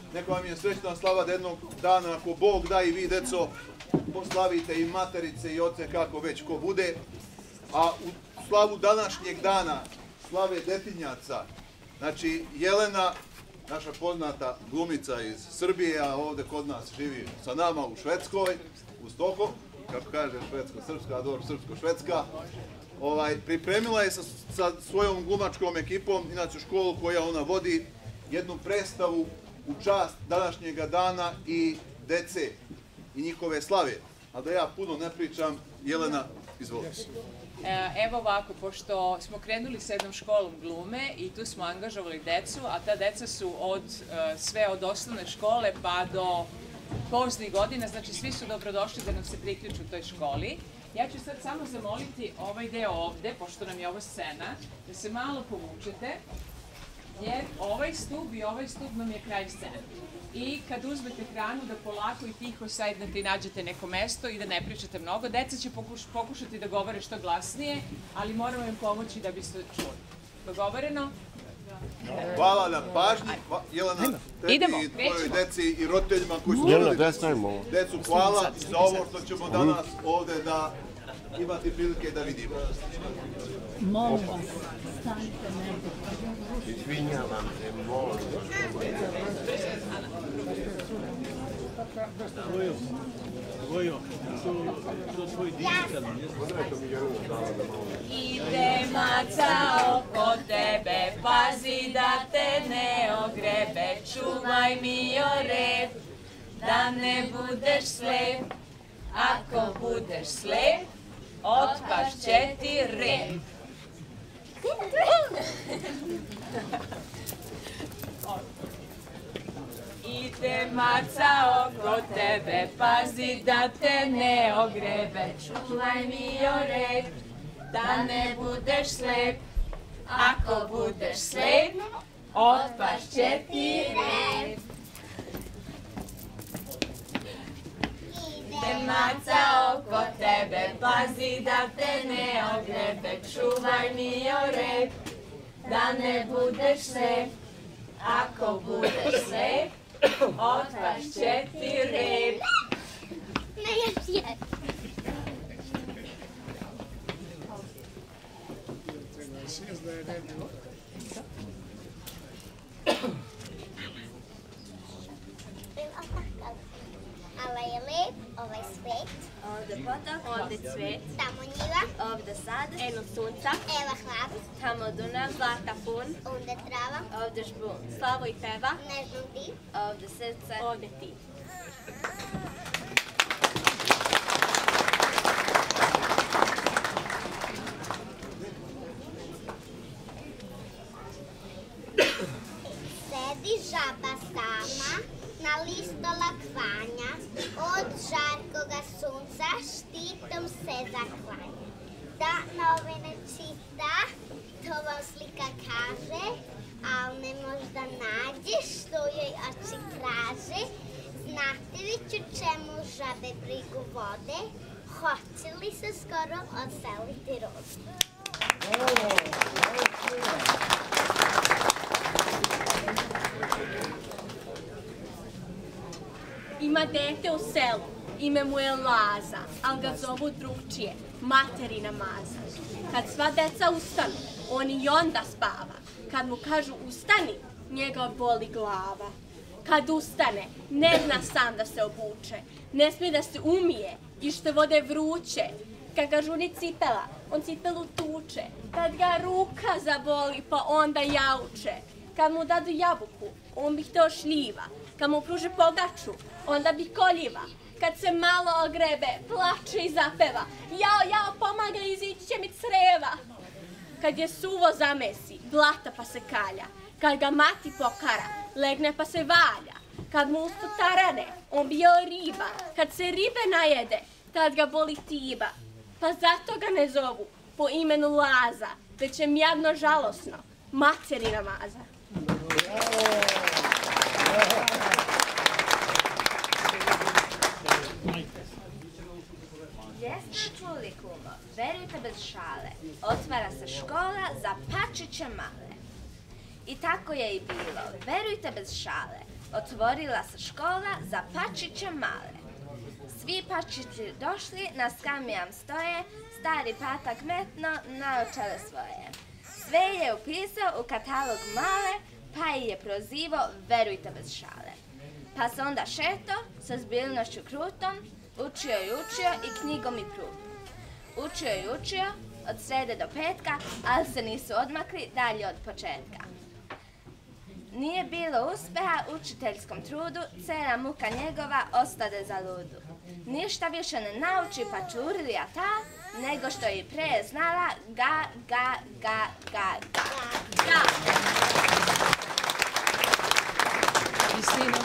neka vam je srećna slava da jednog dana, ako Bog da i vi, deco, poslavite i materice i oce, kako već ko bude. A u slavu današnjeg dana, slave detinjaca, znači Jelena, naša poznata glumica iz Srbije, a ovde kod nas živi sa nama u Švedskoj, u Stockholmu, kako kaže švedsko-srpska, dobro, srpsko-švedska, pripremila je sa svojom glumačkom ekipom, inače školu koja ona vodi, jednu predstavu u čast današnjega dana i dece i njihove slave. A da ja puno ne pričam, Jelena, izvolite. Evo ovako, pošto smo krenuli sa jednom školom glume i tu smo angažovali decu, a ta deca su sve od osnovne škole pa do poznih godina, znači svi su dobrodošli da nam se priključu u toj školi. Ja ću sad samo zamoliti ovaj deo ovde, pošto nam je ovo scena, da se malo povučete, jer ovaj stub i ovaj stub nam je kraj scene. I kad uzmete hranu da polako i tiho sednete i nađete neko mesto i da ne pričate mnogo. Deca će pokušati da govore što glasnije, ali moramo im pomoći da biste čuli. Dogovoreno? Hvala na pažnji. Jelena, tebi i tvojoj deci i roditeljima koji su rodili decu, hvala za ovo što ćemo danas ovde da imati prilike da vidimo. Molim vas, stanite negdje. Izvinjavam se, molim Vojo, to tvoj digital, Ide maca oko tebe, pazi da te ne ogrebe, čuvaj mi rep, da ne budeš slep. Ako budeš slep, otpašće ti rep. Ide maca oko tebe, pazi da te ne ogrebe, čuvaj mi rep, da ne budeš slep. Ako budeš slep, otpašće ti rep. Ide maca oko tebe, pazi da te ne ogrebe, čuvaj mi rep, da ne budeš slep. Ako budeš slep, otpašće ti rep. Ne, još jedan. Ovaj je lep, ovaj svet. Ovde potok, ovde cvet. Tamo njiva. Ovde sad, eno sunca. Evo hlad. Tamo Dunav, zlata pun. Ovde trava. Ovde žbun, slavo i peva. Nežno ti. Ovde srce, ovde ti. Sedi žaba sama, na listola kvanja, od žarkoga sunca štitom se zaklanja. Da novine čita, to vam slika kaže, al ne možda nađe što joj oči traže. Znate li ću čemu žabe brigu vode, hoće li se skoro odseliti rod? Ima dete u selu, ime mu je Laza, ali ga zovu drugčije, materina maza. Kad sva deca ustanu, on i onda spava. Kad mu kažu ustani, njega boli glava. Kad ustane, ne zna sam da se obuče, ne smije da se umije i što vode vruće. Kad ga žuni cipela, on cipelu tuče. Kad ga ruka zaboli, pa onda jauče. Kad mu dadu jabuku, on bi hteo šljiva. Kad mu pruže pogaču, onda bi koljiva. Kad se malo ogrebe, plače i zapeva. Jao, jao, pomaga, izići će mi creva. Kad je suvo zamesi, blata pa se kalja. Kad ga mati pokara, legne pa se valja. Kad mu usput tarane, on bi jeo riba. Kad se ribe najede, tad ga boli tiba. Pa zato ga ne zovu po imenu Laza, već je mjadno žalosno, materina maza. Jeste čuli, kumo, verujte bez šale, otvara se škola za pačiće male. I tako je i bilo, verujte bez šale, otvorila se škola za pačiće male. Svi pačići došli, na skamijam stoje, stari patak metno naočale svoje. Sve je upisao u katalog male, pa ih je prozivao, verujte bez šale. Pa se onda šeto sa zbiljnošću krutom, učio i knjigom i prutom. Učio i učio od srede do petka, ali se nisu odmakli dalje od početka. Nije bilo uspeha učiteljskom trudu, cela muka njegova ostade za ludu. Ništa više ne nauči pa čurlija ta, nego što i pre je znala ga. Istino.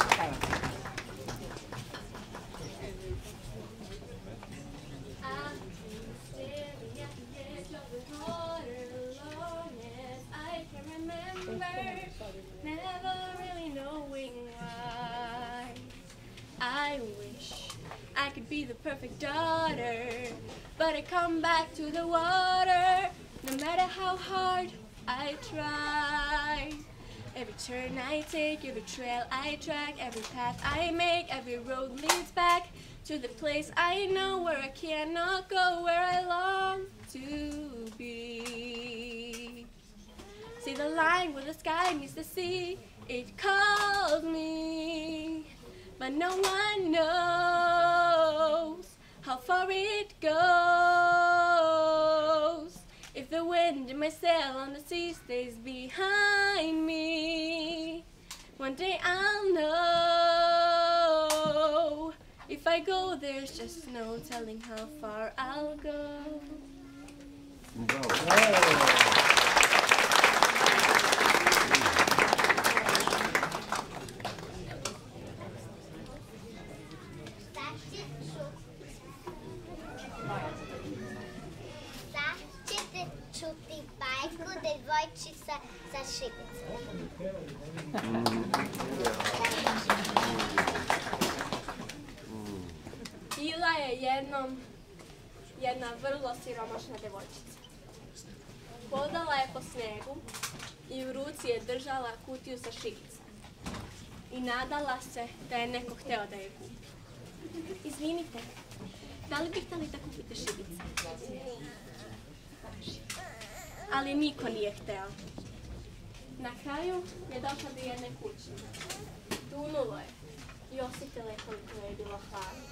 I wish I could be the perfect daughter, but I come back to the water, no matter how hard I try. Every turn I take, every trail I track, every path I make, every road leads back to the place I know where I cannot go, where I long to be. See the line where the sky meets the sea, it calls me. But no one knows how far it goes. If the wind in my sail on the sea stays behind me, one day I'll know. If I go, there's just no telling how far I'll go. Čuti bajku devojčica sa šibicom. Bila je jednom jedna vrlo siromašna devojčica. Hodala je po snegu i u ruci je držala kutiju sa šibicom. I nadala se da je neko hteo da je kupi. Izvinite, da li bih htjeli da kupite šibice? Ali niko nije hteo. Na kraju je došla do jedne kuće. Dunulo je i osjetila je koliko je bilo hladno.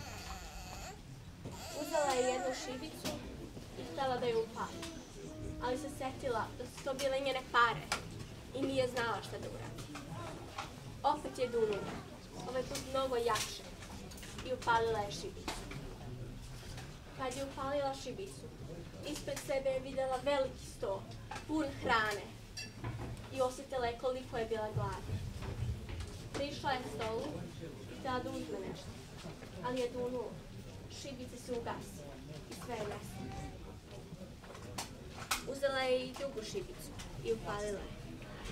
Uzela je jednu šibicu i htjela da ju upali. Ali se setila da su to bile njene pare i nije znala šta da uradi. Opet je dunula, ovaj put mnogo jače, i upalila je šibicu. Kad je upalila šibicu, ispred sebe je vidjela veliki sto, pun hrane i osjetila je koliko je bila gladna. Prišla je stolu i htjela da uzme nešto, ali je dunula. Šibica se ugasi i sve je nestalo. Uzela je i drugu šibicu i upalila je.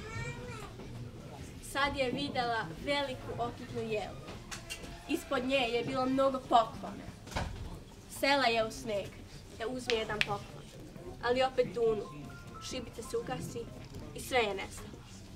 Sad je vidjela veliku okitnu jelu. Ispod nje je bilo mnogo poklona. Sela je u sneg da uzme jedan poklon, ali opet dunu. Šibica se ugasi i sve je nestalo.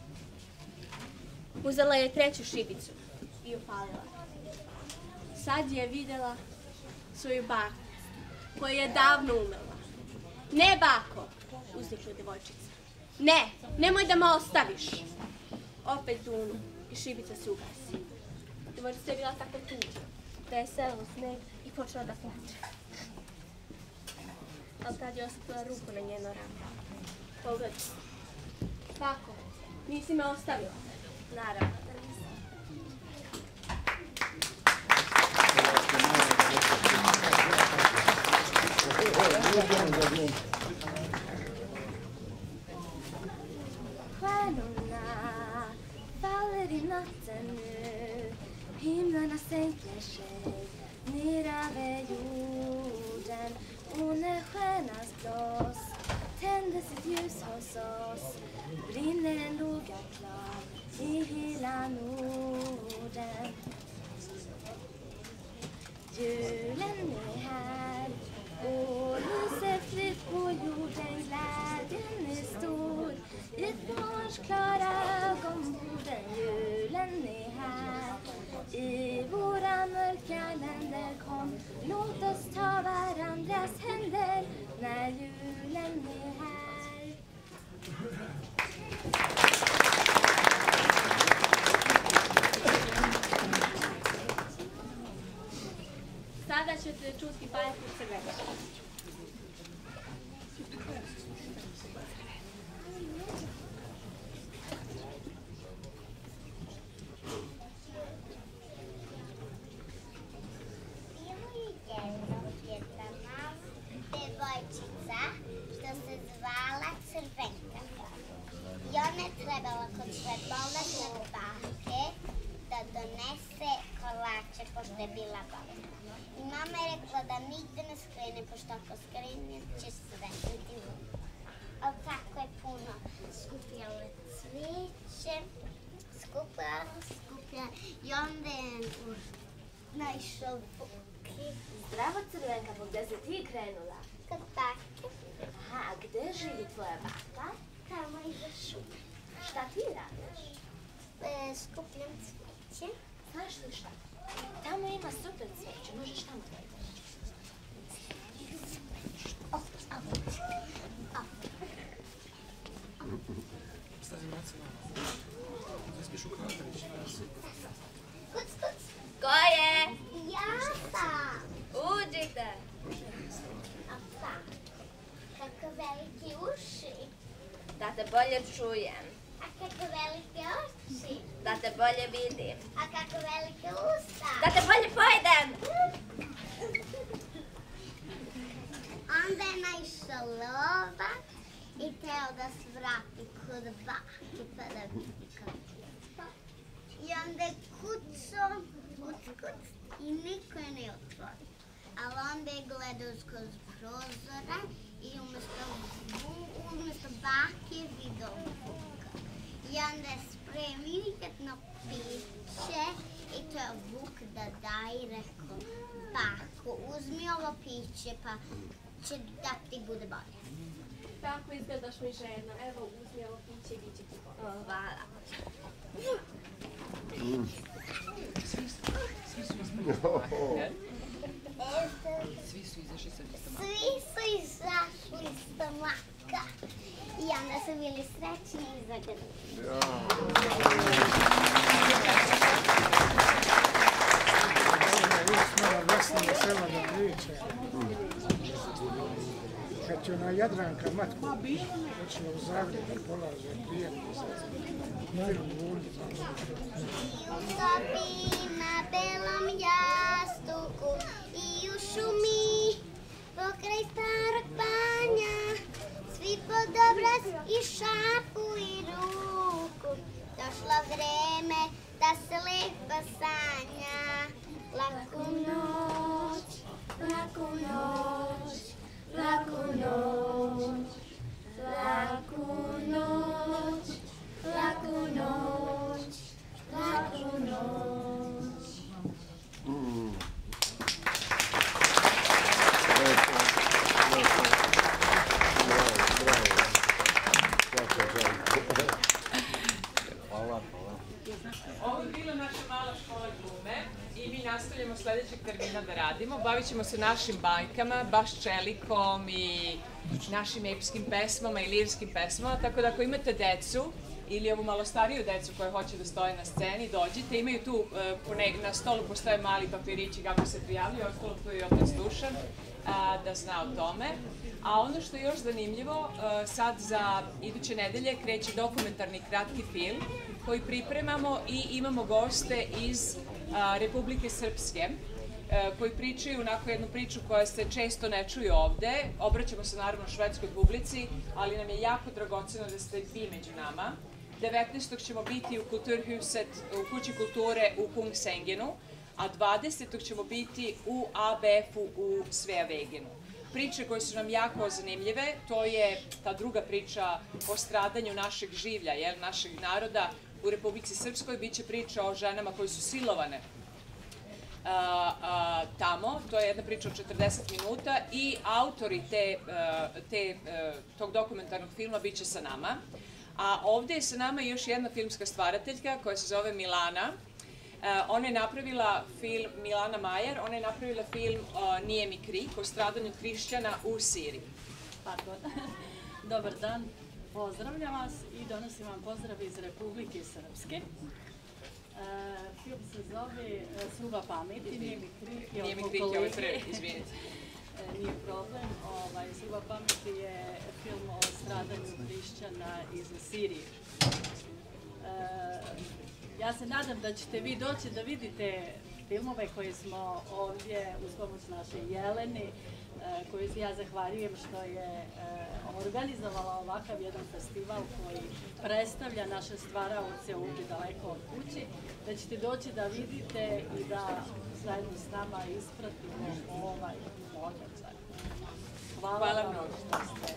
Uzela je treću šibicu i upalila. Sad je vidjela svoju baku, koja je davno umrla. Ne, bako, uznikla devojčica. Ne, nemoj da me ostaviš. Opet dunu i šibica se ugasi. Devojčica je bila tako tužna da je sela u sneg i počela da plače. Ali tad je osjetila ruku na njeno rame. Pogledaj. Bako, nisi me ostavila? Naravno da nisam. Stjärnorna faller i natten nu. Himlarna sänker sig ner över jorden. Och när stjärnans blås tänder sitt ljus hos oss, brinner en låga klar i hela Norden. Julen är här och lyser fritt på jorden. Glädjen är stor i ett barns klara ögonborden. Julen är här. bude čuti bajku Crvenka. Devojčica što se zvala Crvenka. I ona je trebala kod svetlolazne bake da donese kolače pošto je bila bolna. I mama je rekla da nigde ne skrene pošto ako skrene će sve biti ludo. Ali tako je puno skupljala cvijeće, skupljala i onda je naišao Vuki. Zdravo Crvenka, pa gde si ti krenula? Kod bake. Aha, a gde živi tvoja baka? Tamo iza šume. Šta ti radiš? Skupljam cvijeće. Znaš li šta? Tamo ima super cvijeće, možeš tamo da ideš. Ko je? Ja sam. Uđite. Pa, kako veliki uši. Da te bolje čujem. A kako velike oči. Da te bolje vidim. A kako velike usta. Da te bolje pojedem. Onda je naišao lova i teo da svrati kod bake pa da vidi kako je. I onda je kucao, kuc, i niko je ne otvorio. Ali onda je gledao kroz prozora i umjesto bake je vidio Vuka. I onda je spremio jedno piće i to je Vuk da da i rekao, bako, uzmi ovo piće pa će da ti bude bolje. Tako izgledaš mi žena. Evo, uzmi ovo piće i bit će ti bolje. Hvala. Svi su izašli sa listomaka. Svi su izašli iz stomaka i onda su bili srećni i zagrli. Kad će ona Jadranka matku počela u Zagreb da polaže prijemni za film Vuljica. I u sobi na belom jastuku i u šumi pokraj starog banja svi pod obraz i šapu i ruku. Došlo vreme da se lepo sanja. Laku noć, laku noć, laku noć, laku noć, laku noć, laku noć. Ovo je bila naša mala škola glume i mi nastavljamo sledećeg termina da radimo. Bavit ćemo se našim bajkama, baš čelikom i našim epskim pesmama i lirskim pesmama, tako da ako imate decu ili ovu malo stariju decu koja hoće da stoje na sceni, dođite. Imaju tu, na stolu postoje mali papirići kako se prijavljaju, ostalo tu je otac Dušan da zna o tome. A ono što je još zanimljivo, sad za iduće nedelje kreće dokumentarni kratki film koji pripremamo i imamo goste iz Republike Srpske koji pričaju onako jednu priču koja se često ne čuje ovde. Obraćamo se naravno švedskoj publici, ali nam je jako dragoceno da ste vi među nama. 19. ćemo biti u Kulturhuset, u Kući kulture u Kungsengenu, a 20. ćemo biti u ABF-u u Sveavegenu. Priče koje su nam jako zanimljive, to je ta druga priča o stradanju našeg življa, našeg naroda u Republici Srpskoj. Biće priča o ženama koje su silovane tamo, to je jedna priča od 40 minuta i autori tog dokumentarnog filma bit će sa nama. A ovde je sa nama još jedna filmska stvarateljka koja se zove Milana. Ona je napravila film, Milana Majer, ona je napravila film Nije mi krik, o stradanju hrišćana u Siriji. Pardon. Dobar dan, pozdravljam vas i donosim vam pozdrav iz Republike Srpske. Film se se zove Suva pameti, nije mi krik. Nije mi krik, ovo je prvi, izvinite. Nije problem. Suva pameti je film o stradanju hrišćana iz Sirije. Ja se nadam da ćete vi doći da vidite filmove koje smo ovdje uz pomoć naše Jeleni, koju ja zahvaljujem što je organizovala ovakav jedan festival koji predstavlja naše stvaraoce ovdje daleko od kući, da ćete doći da vidite i da zajedno s nama ispratimo ovaj događaj. Hvala vam što ste...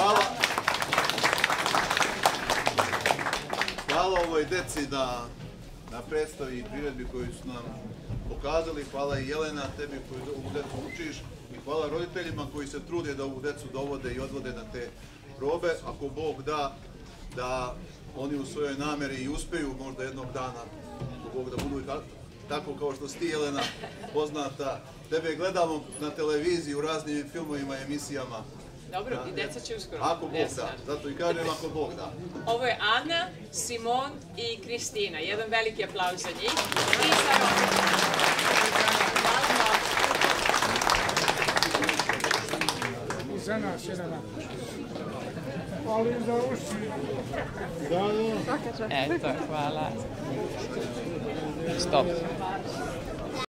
Hvala ovoj deci na predstavi i priredbi koju su nam pokazali. Hvala i Jelena, tebi koju ovu decu učiš. I hvala roditeljima koji se trude da ovu decu dovode i odvode na te probe. Ako Bog da oni u svojoj nameri i uspeju možda jednog dana, ako Bog da budu tako kao što si ti, Jelena, poznata. Tebe gledamo na televiziji u raznim filmovima i emisijama. Dobro, i deca će uskoro. Ako Bog da, zato i kažem ako Bog da. Ovo je Ana, Simon i Kristina. Jedan veliki aplauz za njih. I za I za nas jedan aplauz. Ali za uši. Eto, hvala. Stop.